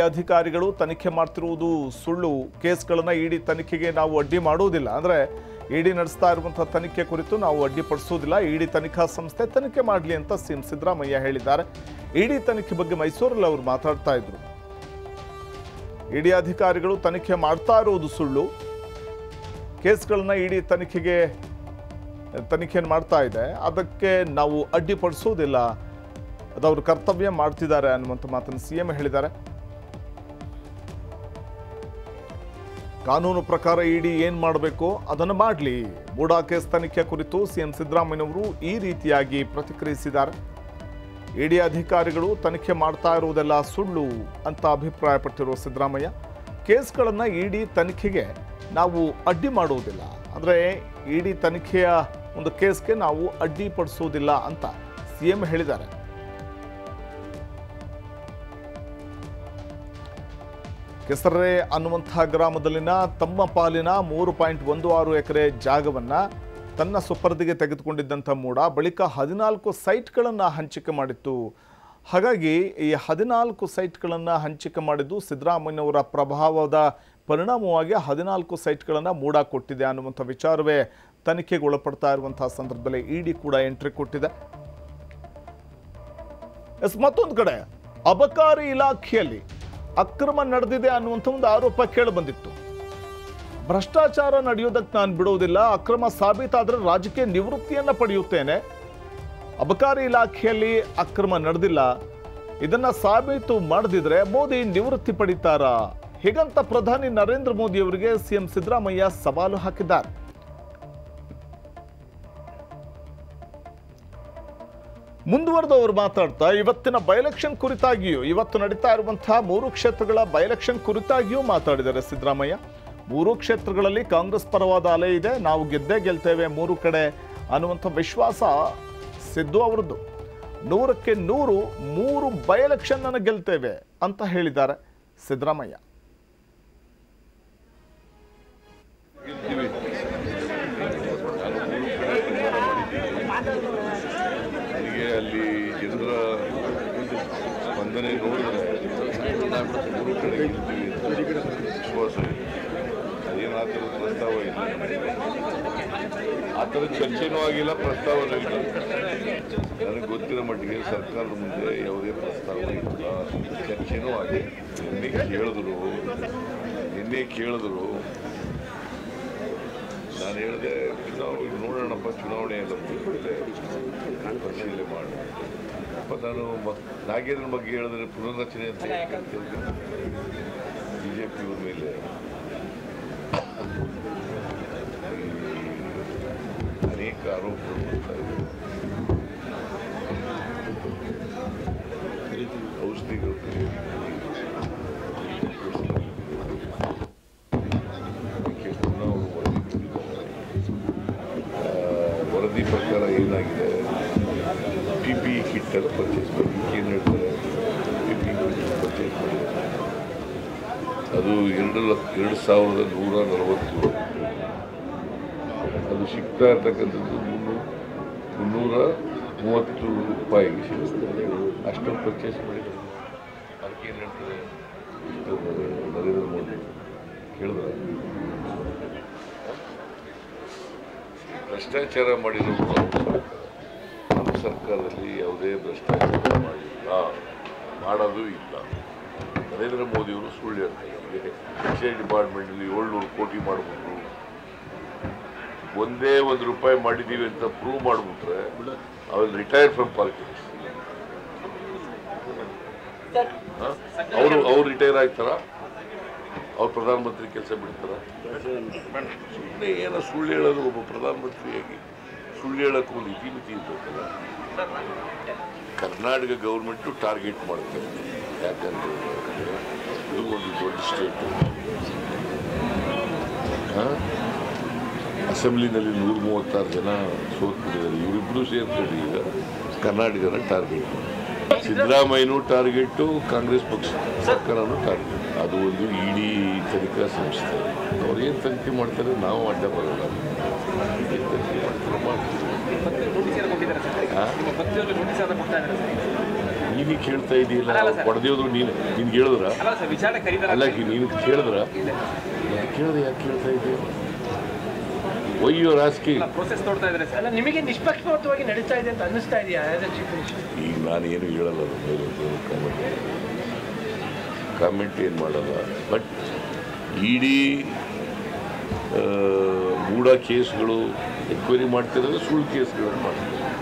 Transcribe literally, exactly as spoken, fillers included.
ಅಧಿಕಾರಿಗಳು ತನಿಖೆ ಮಾಡ್ತಿರುವುದು ಸುಳ್ಳು, ಕೇಸ್ಗಳನ್ನು ಇಡಿ ತನಿಖೆಗೆ ನಾವು ಅಡ್ಡಿ ಮಾಡುವುದಿಲ್ಲ, ಅಂದರೆ ಇಡಿ ನಡೆಸ್ತಾ ಇರುವಂಥ ತನಿಖೆ ಕುರಿತು ನಾವು ಅಡ್ಡಿಪಡಿಸುವುದಿಲ್ಲ, ಇಡಿ ತನಿಖಾ ಸಂಸ್ಥೆ ತನಿಖೆ ಮಾಡಲಿ ಅಂತ ಸಿಎಂ ಸಿದ್ದರಾಮಯ್ಯ ಹೇಳಿದ್ದಾರೆ. ಇಡಿ ತನಿಖೆ ಬಗ್ಗೆ ಮೈಸೂರಲ್ಲಿ ಅವರು ಮಾತಾಡ್ತಾ ಇದ್ರು. ಇಡಿ ಅಧಿಕಾರಿಗಳು ತನಿಖೆ ಮಾಡ್ತಾ ಇರುವುದು ಸುಳ್ಳು, ಕೇಸ್ಗಳನ್ನ ಇಡಿ ತನಿಖೆಗೆ ತನಿಖೆಯನ್ನು ಮಾಡ್ತಾ ಇದೆ, ಅದಕ್ಕೆ ನಾವು ಅಡ್ಡಿಪಡಿಸುವುದಿಲ್ಲ, ಅದವರು ಕರ್ತವ್ಯ ಮಾಡ್ತಿದ್ದಾರೆ ಅನ್ನುವಂಥ ಮಾತನ್ನು ಸಿಎಂ ಹೇಳಿದ್ದಾರೆ. ಕಾನೂನು ಪ್ರಕಾರ ಇಡಿ ಏನು ಮಾಡಬೇಕು ಅದನ್ನು ಮಾಡಲಿ. ಬೂಡಾ ಕೇಸ್ ತನಿಖೆ ಕುರಿತು ಸಿಎಂ ಸಿದ್ದರಾಮಯ್ಯನವರು ಈ ರೀತಿಯಾಗಿ ಪ್ರತಿಕ್ರಿಯಿಸಿದ್ದಾರೆ. ಇಡಿ ಅಧಿಕಾರಿಗಳು ತನಿಖೆ ಮಾಡ್ತಾ ಇರುವುದೆಲ್ಲ ಸುಳ್ಳು ಅಂತ ಅಭಿಪ್ರಾಯಪಟ್ಟಿರುವ ಸಿದ್ದರಾಮಯ್ಯ, ಕೇಸ್ಗಳನ್ನು ಇಡಿ ತನಿಖೆಗೆ ನಾವು ಅಡ್ಡಿ ಮಾಡುವುದಿಲ್ಲ, ಅಂದರೆ ಇಡಿ ತನಿಖೆಯ ಒಂದು ಕೇಸ್ಗೆ ನಾವು ಅಡ್ಡಿಪಡಿಸುವುದಿಲ್ಲ ಅಂತ ಸಿಎಂ ಹೇಳಿದ್ದಾರೆ. ಕೆಸರೆ ಅನ್ನುವಂತಹ ಗ್ರಾಮದಲ್ಲಿನ ತಮ್ಮ ಪಾಲಿನ ಮೂರು ಪಾಯಿಂಟ್ ಒಂದು ಆರು ಎಕರೆ ಜಾಗವನ್ನು ತನ್ನ ಸುಪರ್ದಿಗೆ ತೆಗೆದುಕೊಂಡಿದ್ದಂಥ ಮೂಡ ಬಳಿಕ ಹದಿನಾಲ್ಕು ಸೈಟ್ಗಳನ್ನು ಹಂಚಿಕೆ ಮಾಡಿತ್ತು. ಹಾಗಾಗಿ ಈ ಹದಿನಾಲ್ಕು ಸೈಟ್ಗಳನ್ನು ಹಂಚಿಕೆ ಮಾಡಿದ್ದು ಸಿದ್ದರಾಮಯ್ಯನವರ ಪ್ರಭಾವದ ಪರಿಣಾಮವಾಗಿ ಹದಿನಾಲ್ಕು ಸೈಟ್ಗಳನ್ನು ಮೂಡ ಕೊಟ್ಟಿದೆ ಅನ್ನುವಂಥ ವಿಚಾರವೇ ತನಿಖೆಗೆ ಒಳಪಡ್ತಾ ಇರುವಂತಹ ಸಂದರ್ಭದಲ್ಲಿ ಇಡಿ ಕೂಡ ಎಂಟ್ರಿ ಕೊಟ್ಟಿದೆ. ಎಸ್, ಮತ್ತೊಂದು ಕಡೆ ಅಬಕಾರಿ ಇಲಾಖೆಯಲ್ಲಿ ಅಕ್ರಮ ನಡೆದಿದೆ ಅನ್ನುವಂಥ ಒಂದು ಆರೋಪ ಕೇಳಿ ಬಂದಿತ್ತು. ಭ್ರಷ್ಟಾಚಾರ ನಡೆಯೋದಕ್ಕೆ ನಾನು ಬಿಡುವುದಿಲ್ಲ, ಅಕ್ರಮ ಸಾಬೀತಾದರೆ ರಾಜಕೀಯ ನಿವೃತ್ತಿಯನ್ನ ಪಡೆಯುತ್ತೇನೆ, ಅಬಕಾರಿ ಇಲಾಖೆಯಲ್ಲಿ ಅಕ್ರಮ ನಡೆದಿಲ್ಲ, ಇದನ್ನ ಸಾಬೀತು ಮಾಡದಿದ್ರೆ ಮೋದಿ ನಿವೃತ್ತಿ ಪಡಿತಾರಾ, ಹೀಗಂತ ಪ್ರಧಾನಿ ನರೇಂದ್ರ ಮೋದಿ ಅವರಿಗೆ ಸಿಎಂ ಸಿದ್ದರಾಮಯ್ಯ ಸವಾಲು ಹಾಕಿದ್ದಾರೆ. ಮುಂದುವರೆದವರು ಮಾತಾಡ್ತಾ ಇವತ್ತಿನ ಬೈಲೆಕ್ಷನ್ ಕುರಿತಾಗಿಯೂ, ಇವತ್ತು ನಡೀತಾ ಇರುವಂತಹ ಮೂರು ಕ್ಷೇತ್ರಗಳ ಬೈಲೆಕ್ಷನ್ ಕುರಿತಾಗಿಯೂ ಮಾತಾಡಿದ್ದಾರೆ ಸಿದ್ದರಾಮಯ್ಯ. ಮೂರು ಕ್ಷೇತ್ರಗಳಲ್ಲಿ ಕಾಂಗ್ರೆಸ್ ಪರವಾದ ಅಲೆ ಇದೆ, ನಾವು ಗೆದ್ದೇ ಗೆಲ್ತೇವೆ ಮೂರು ಕಡೆ ಅನ್ನುವಂಥ ವಿಶ್ವಾಸ ಸಿದ್ದು ಅವರದ್ದು. ನೂರಕ್ಕೆ ನೂರು ಮೂರು ಬೈಲೆಕ್ಷನ್ ಅನ್ನು ಗೆಲ್ತೇವೆ ಅಂತ ಹೇಳಿದ್ದಾರೆ ಸಿದ್ದರಾಮಯ್ಯ. ಅಲ್ಲಿ ಜನರ ಸ್ಪಂದನೆ ನೋಡಿದ್ರೆ ಮೂರು ಕಡೆ ಗೆಲ್ತೀವಿ ವಿಶ್ವಾಸ ಇದೆ. ಅದೇನು ಆ ಥರದ ಪ್ರಸ್ತಾವ ಇಲ್ಲ, ಆ ಥರದ ಚರ್ಚೆನೂ ಆಗಿಲ್ಲ, ಪ್ರಸ್ತಾವನೂ ಇಲ್ಲ. ನನಗೆ ಗೊತ್ತಿರೋ ಮಟ್ಟಿಗೆ ಸರ್ಕಾರದ ಮುಂದೆ ಯಾವುದೇ ಪ್ರಸ್ತಾವ ಇಲ್ಲ, ಚರ್ಚೆನೂ ಆಗಿ ನಿನ್ನೆ ಕೇಳಿದ್ರು ನಿನ್ನೆ ಕೇಳಿದ್ರು ನಾನು ಹೇಳಿದೆ ಚುನಾವಣೆ ನೋಡೋಣಪ್ಪ, ಚುನಾವಣೆ ಎಲ್ಲ ಪರಿಶೀಲನೆ ಮಾಡಿ ಅಪ್ಪ. ನಾನು ನಾಗೇಂದ್ರ ಬಗ್ಗೆ ಹೇಳಿದ್ರೆ ಪುನರ್ರಚನೆ ಅಂತ ಬಿ ಜೆ ಪಿಯವ್ರ ಮೇಲೆ ಅನೇಕ ಆರೋಪಗಳು ಬರ್ತಾ ಇದೆ. ಔಷಧಿಗಳು ವರದಿ ಪ್ರಕಾರ ಏನಾಗಿದೆ, ಪಿ ಪಿ ಇ ಕಿಟ್ ಎಲ್ಲ ಪರ್ಚೇಸ್ ಮಾಡಿ ಏನು ಹೇಳ್ತಾರೆ, P P E kit purchase ಮಾಡಿ ಅದು ಎರಡು ಲಕ್ಷ ಎರಡು ಸಾವಿರದ ನೂರ ನಲವತ್ತು ಅದು ಸಿಗ್ತಾ ಇರ್ತಕ್ಕಂಥದ್ದು ಮುನ್ನೂರು ಮುನ್ನೂರ ಮೂವತ್ತು ರೂಪಾಯಿಗೆ ಸಿಗುತ್ತೆ. ಅಷ್ಟೊಂದು ಪರ್ಚೇಸ್ ಮಾಡಿದ್ರು. ಅದಕ್ಕೆ ಏನು ಹೇಳ್ತಾರೆ ನರೇಂದ್ರ ಮೋದಿ ಕೇಳಿದ್ರೆ, ಭ್ರಷ್ಟಾಚಾರ ಮಾಡಿರೋದು ನಮ್ಮ ಸರ್ಕಾರದಲ್ಲಿ ಯಾವುದೇ ಭ್ರಷ್ಟಾಚಾರ ಮಾಡಿಲ್ಲ, ಮಾಡೋದು ಇಲ್ಲ. ನರೇಂದ್ರ ಮೋದಿಯವರು ಸುಳ್ಳು ಹೇಳ್ತಾರೆ. ಎಕ್ಸೈಸ್ ಡಿಪಾರ್ಟ್ಮೆಂಟಲ್ಲಿ ಏಳ್ನೂರು ಕೋಟಿ ಮಾಡಿಬಿಟ್ರು, ಒಂದೇ ಒಂದು ರೂಪಾಯಿ ಮಾಡಿದ್ದೀವಿ ಅಂತ ಪ್ರೂವ್ ಮಾಡಿಬಿಟ್ರೆ ಅವ್ರು ರಿಟೈರ್ ಫ್ರಮ್ ಪಾಲಿಟಿಕ್ಸ್. ಅವರು ಅವ್ರು ರಿಟೈರ್ ಆಗ್ತಾರ, ಅವ್ರು ಪ್ರಧಾನಮಂತ್ರಿ ಕೆಲಸ ಬಿಡ್ತಾರ? ಸುಮ್ಮನೆ ಏನೋ ಸುಳ್ಳು ಹೇಳೋದು. ಒಬ್ಬ ಪ್ರಧಾನಮಂತ್ರಿಯಾಗಿ ಸುಳ್ಳು ಹೇಳೋಕ್ಕೂ ಒಂದು ಇತಿಮಿತಿ ಇರ್ಬೇಕಲ್ಲ. ಕರ್ನಾಟಕ ಗೌರ್ಮೆಂಟು ಟಾರ್ಗೆಟ್ ಮಾಡುತ್ತೆ, ಯಾಕಂದ್ರೆ ಇದು ಒಂದು ದೊಡ್ಡ ಸ್ಟೇಟು. ಅಸೆಂಬ್ಲಿನಲ್ಲಿ ನೂರ ಮೂವತ್ತಾರು ಜನ ಸೋತ್ಬಿಟ್ಟಿದ್ದಾರೆ. ಇವರಿಬ್ಬರು ಸೇರ್ಕೊಂಡು ಈಗ ಕರ್ನಾಟಕನ ಟಾರ್ಗೆಟ್ ಮಾಡಿ, ಸಿದ್ದರಾಮಯ್ಯನೂ ಟಾರ್ಗೆಟು, ಕಾಂಗ್ರೆಸ್ ಪಕ್ಷ ಸರ್ಕಾರನೂ ಟಾರ್ಗೆಟ್. ಅದು ಒಂದು ಇಡೀ ತನಿಖಾ ಸಂಸ್ಥೆ. ಅವ್ರು ಏನು ತನಿಖೆ ಮಾಡ್ತಾರೆ ನಾವು ಅಡ್ಡ ಬರೋಲ್ಲ. ಏನು ತನಿಖೆ ಮಾಡ್ತಾರೆ ಮಾಡ್ತೀವಿ. ನೀನು ಕೇಳ್ತಾ ಇದೆಯಲ್ಲ ಹೊಡೆದೇವ್ರು ನೀನು ನಿನ್ಗೆ ಹೇಳಿದ್ರ ಅಲ್ಲ ನೀನು ಕೇಳಿದ್ರ ಕೇಳಿದ್ರೆ ಯಾಕೆ ಕೇಳ್ತಾ ಇದೆಯಾ ಒಯ್ಯೋ ರಾಜಕೀಯ ಅಲ್ಲ ನಿಮಗೆ ನಿಷ್ಪಕ್ಷಪಾತವಾಗಿ ನಡೀತಾ ಇದೆ ಅಂತ ಅನ್ನಿಸ್ತಾ ಇದೆಯಾ? ಈಗ ನಾನೇನು ಹೇಳಲ್ಲ ಕಾಮೆಂಟ್ ಕಾಮೆಂಟ್ ಏನು ಮಾಡಲ್ಲ. ಬಟ್ ಇಡೀ ಮೂಢ ಕೇಸ್ಗಳು ಎನ್ಕ್ವೈರಿ ಮಾಡ್ತಿರೋದು ಸುಳ್ಳು ಕೇಸ್ಗಳನ್ನು ಮಾಡ್ತಾರೆ.